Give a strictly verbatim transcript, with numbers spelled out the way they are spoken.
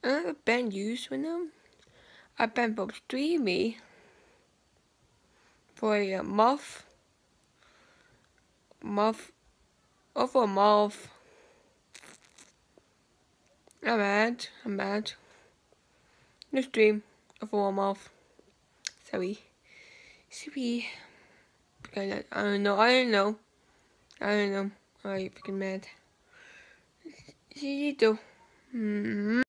I have been used with them. I've been both streamy for a month. Month over a month. I'm mad. I'm mad. No stream over a month. Sorry. Sorry. I don't know. I don't know. I don't know. I'm freaking mad. See you though. Mm-hmm.